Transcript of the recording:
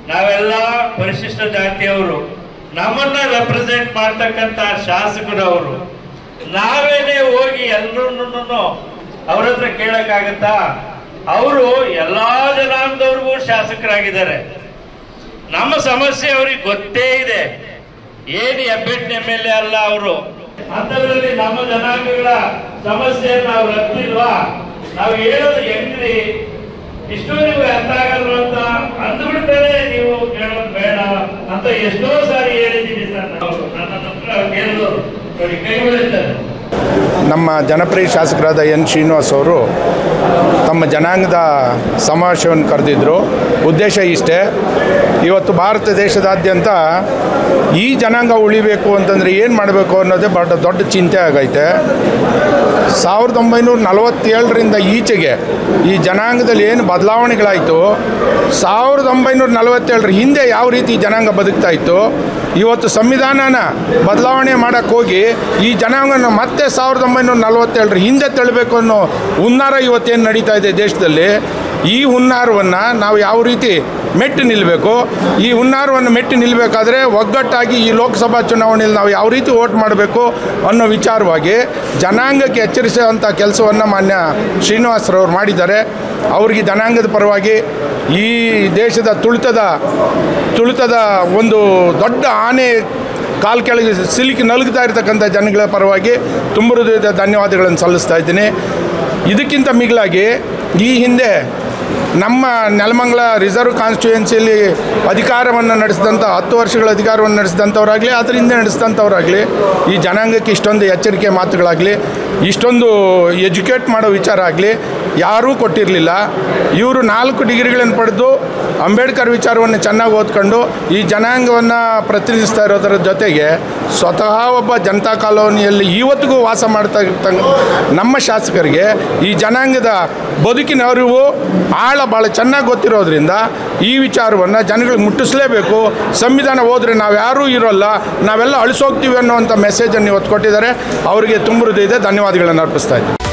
ನಾವೆಲ್ಲ ಪರಿಶಿಷ್ಟ ಜಾತಿಯವರು, ನಮ್ಮನ್ನ ರೆಪ್ರೆಸೆಂಟ್ ಮಾಡ್ತಕ್ಕಂತ ಶಾಸಕರವರು, ನಾವೇನೇ ಹೋಗಿ ಎಲ್ಲರನ್ನು ಅವ್ರ ಹತ್ರ ಕೇಳಕ್ಕಾಗತ್ತಾ? ಅವರು ಎಲ್ಲಾ ಜನಾಂಗದವ್ರಿಗೂ ಶಾಸಕರಾಗಿದ್ದಾರೆ. ನಮ್ಮ ಸಮಸ್ಯೆ ಅವ್ರಿಗೆ ಗೊತ್ತೇ ಇದೆ. ಏನು ಹೆಬ್ಬೆಟ್ಟಿನ ಮೇಲೆ ಅಲ್ಲ ಅವರು. ಅಂತದ್ರಲ್ಲಿ ನಮ್ಮ ಜನಾಂಗಗಳ ಸಮಸ್ಯೆಯನ್ನು ನಾವು ರದ್ದಿಲ್ವಾ? ನಾವು ಹೇಳೋದು ಹೆಂಗ್ರಿ, ಇಷ್ಟು ನಿಮ್ಗೆ ಅರ್ಥ ಆಗಲ್ವ ಅಂತ ಅಂದ್ಬಿಟ್ರೆ ನೀವು ಕೇಳೋದು ಬೇಡ ಅಂತ ಎಷ್ಟೋ ಸಾರಿ ಹೇಳಿದ್ದೀನಿ ಸರ್. ನನ್ನ ಹತ್ರ ಕೇಳೋದು ನೋಡಿ ಕೈ ಬಿಡುತ್ತಾರೆ. ನಮ್ಮ ಜನಪ್ರಿಯ ಶಾಸಕರಾದ ಎನ್ ಶ್ರೀನಿವಾಸ್ ಅವರು ತಮ್ಮ ಜನಾಂಗದ ಸಮಾವೇಶವನ್ನು ಕರೆದಿದ್ದರು. ಉದ್ದೇಶ ಇಷ್ಟೇ, ಇವತ್ತು ಭಾರತ ದೇಶದಾದ್ಯಂತ ಈ ಜನಾಂಗ ಉಳಿಬೇಕು ಅಂತಂದರೆ ಏನು ಮಾಡಬೇಕು ಅನ್ನೋದೇ ದೊಡ್ಡ ಚಿಂತೆ ಆಗೈತೆ. 1947ರಿಂದ ಈಚೆಗೆ ಈ ಜನಾಂಗದಲ್ಲಿ ಏನು ಬದಲಾವಣೆಗಳಾಯಿತು, 1947ರ ಹಿಂದೆ ಯಾವ ರೀತಿ ಜನಾಂಗ ಬದುಕ್ತಾ ಇತ್ತು, ಇವತ್ತು ಸಂವಿಧಾನನ ಬದಲಾವಣೆ ಮಾಡೋಕ್ಕೆ ಹೋಗಿ ಈ ಜನಾಂಗನ ಮತ್ತೆ 1947ರ ಹಿಂದೆ ತಳ್ಳಬೇಕು ಅನ್ನೋ ಹುನ್ನಾರ ಇವತ್ತೇನು ನಡೀತಾ ಇದೆ ದೇಶದಲ್ಲಿ. ಈ ಹುನ್ನಾರವನ್ನು ನಾವು ಯಾವ ರೀತಿ ಮೆಟ್ಟಿ ನಿಲ್ಲಬೇಕು, ಈ ಹುನ್ನಾರವನ್ನು ಮೆಟ್ಟಿ ನಿಲ್ಲಬೇಕಾದ್ರೆ ಒಗ್ಗಟ್ಟಾಗಿ ಈ ಲೋಕಸಭಾ ಚುನಾವಣೆಯಲ್ಲಿ ನಾವು ಯಾವ ರೀತಿ ವೋಟ್ ಮಾಡಬೇಕು ಅನ್ನೋ ವಿಚಾರವಾಗಿ ಜನಾಂಗಕ್ಕೆ ಎಚ್ಚರಿಸುವಂಥ ಕೆಲಸವನ್ನು ಮಾನ್ಯ ಶ್ರೀನಿವಾಸರವರು ಮಾಡಿದ್ದಾರೆ. ಅವರಿಗೆ ಜನಾಂಗದ ಪರವಾಗಿ, ಈ ದೇಶದ ತುಳಿತದ ಒಂದು ದೊಡ್ಡ ಆನೆ ಕಾಲು ಕೆಳಗೆ ಸಿಲುಕಿ ನಲುಗ್ತಾ ಇರತಕ್ಕಂಥ ಜನಗಳ ಪರವಾಗಿ ತುಂಬ ಹೃದಯದ ಧನ್ಯವಾದಗಳನ್ನು ಸಲ್ಲಿಸ್ತಾ ಇದ್ದೀನಿ. ಇದಕ್ಕಿಂತ ಮಿಗಿಲಾಗಿ ಈ ಹಿಂದೆ ನಮ್ಮ ನೆಲಮಂಗಲ ರಿಸರ್ವ್ ಕಾನ್ಸ್ಟಿಟ್ಯೂಯೆನ್ಸಿಯಲ್ಲಿ ಅಧಿಕಾರವನ್ನು ನಡೆಸಿದಂಥ 10 ವರ್ಷಗಳ ಅಧಿಕಾರವನ್ನು ನಡೆಸಿದಂಥವರಾಗಲಿ, ಅದರ ಹಿಂದೆ ನಡೆಸಿದಂಥವರಾಗಲಿ, ಈ ಜನಾಂಗಕ್ಕೆ ಇಷ್ಟೊಂದು ಎಚ್ಚರಿಕೆ ಮಾತುಗಳಾಗಲಿ, ಇಷ್ಟೊಂದು ಎಜುಕೇಟ್ ಮಾಡೋ ವಿಚಾರ ಆಗಲಿ ಯಾರೂ ಕೊಟ್ಟಿರಲಿಲ್ಲ. ಇವರು 4 ಡಿಗ್ರಿಗಳನ್ನು ಪಡೆದು ಅಂಬೇಡ್ಕರ್ ವಿಚಾರವನ್ನು ಚೆನ್ನಾಗಿ ಓದ್ಕೊಂಡು ಈ ಜನಾಂಗವನ್ನು ಪ್ರತಿನಿಧಿಸ್ತಾ ಇರೋದರ ಜೊತೆಗೆ ಸ್ವತಃ ಒಬ್ಬ ಜನತಾ ಕಾಲೋನಿಯಲ್ಲಿ ಇವತ್ತಿಗೂ ವಾಸ ಮಾಡ್ತಾ ಇರ್ತಕ್ಕಂಥ ನಮ್ಮ ಶಾಸಕರಿಗೆ ಈ ಜನಾಂಗದ ಬದುಕಿನ ಅರಿವು ಆಳ ಭಾಳ ಚೆನ್ನಾಗಿ ಗೊತ್ತಿರೋದ್ರಿಂದ ಈ ವಿಚಾರವನ್ನು ಜನಗಳಿಗೆ ಮುಟ್ಟಿಸಲೇಬೇಕು. ಸಂವಿಧಾನ ಹೋದರೆ ನಾವು ಯಾರೂ ಇರೋಲ್ಲ, ನಾವೆಲ್ಲ ಅಳಿಸೋಗ್ತೀವಿ ಅನ್ನೋವಂಥ ಮೆಸೇಜನ್ನು ಇವತ್ತು ಕೊಟ್ಟಿದ್ದಾರೆ. ಅವರಿಗೆ ತುಂಬ ಹೃದಯದ ಧನ್ಯವಾದಗಳನ್ನು ಅರ್ಪಿಸ್ತಾ ಇದ್ದೀನಿ.